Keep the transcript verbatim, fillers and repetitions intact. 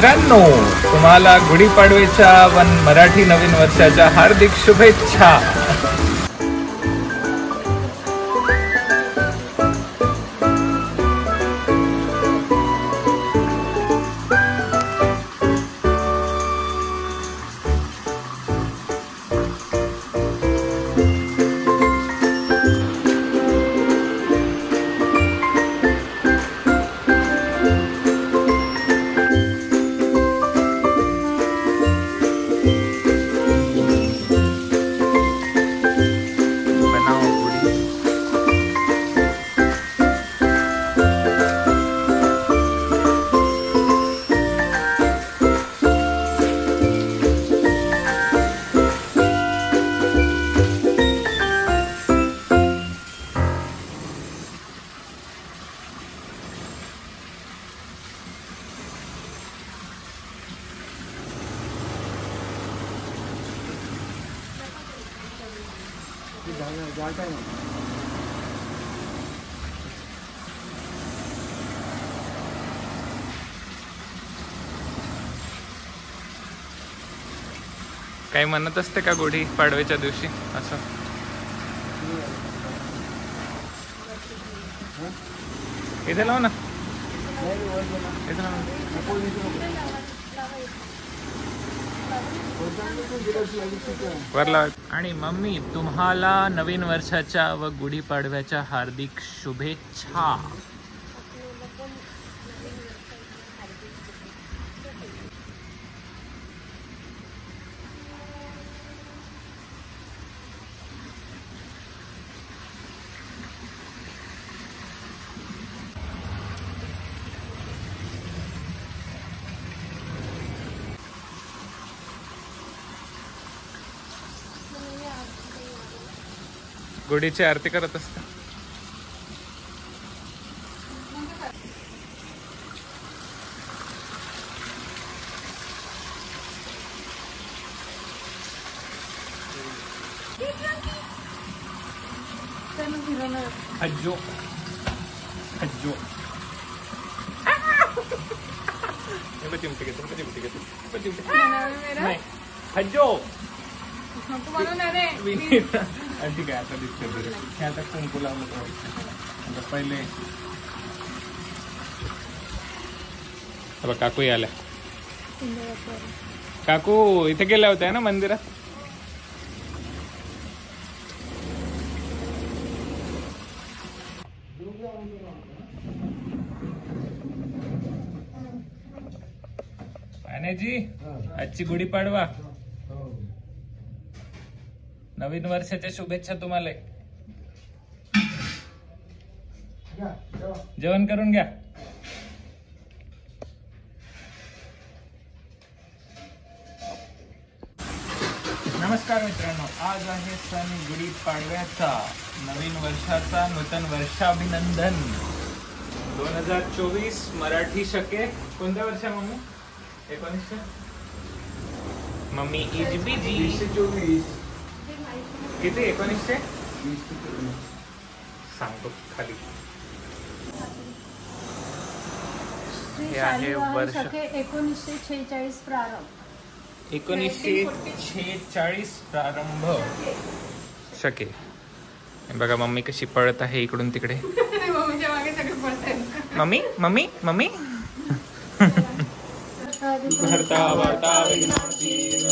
मित्रांनो, तुम्हाला गुढीपाडव्याच्या व मराठी नवीन वर्षाच्या हार्दिक शुभेच्छा. काही म्हणत असते का गुढी पाडव्याच्या दिवशी असं? इथे लाव ना, इथे लाव ना. आणि मम्मी, तुम्हाला नवीन वर्षाच्या व गुढीपाडव्याच्या हार्दिक शुभेच्छा. गुढीची आरती करत असता. हज्जो हज्जो चिमटे घेतो चिमटे घेतो नाही हज्जो. ठीक आहे, आता दिसते हे आता कुंकू लावलं तर आता पहिले काकू आल्या. काकू इथे गेल्या होत्या ना मंदिरात. जी आजची गुढीपाडवा, नवीन वर्षाच्या शुभेच्छा तुम्हाला. जेवण करून घ्या. नमस्कार मित्रांनो, आज आहे सण गुढीपाडव्याचा, नवीन वर्षाचा नूतन वर्षाभिनंदन दोन हजार चोवीस मराठी शके. कोणत्या वर्षा मम्मी? एकोणीसशे. Mummy is busy. चोवीस किती? एकोणीसशे सांगतो खाली. हे आहे वर्ष एकोणीसशे शेहेचाळीस प्रारंभ. एकोणीसशे शेहेचाळीस प्रारंभ शके. बघा मम्मी कशी पळत आहे इकडून तिकडे. Mummy mummy mummy. भरता वार्ता विघ्नाची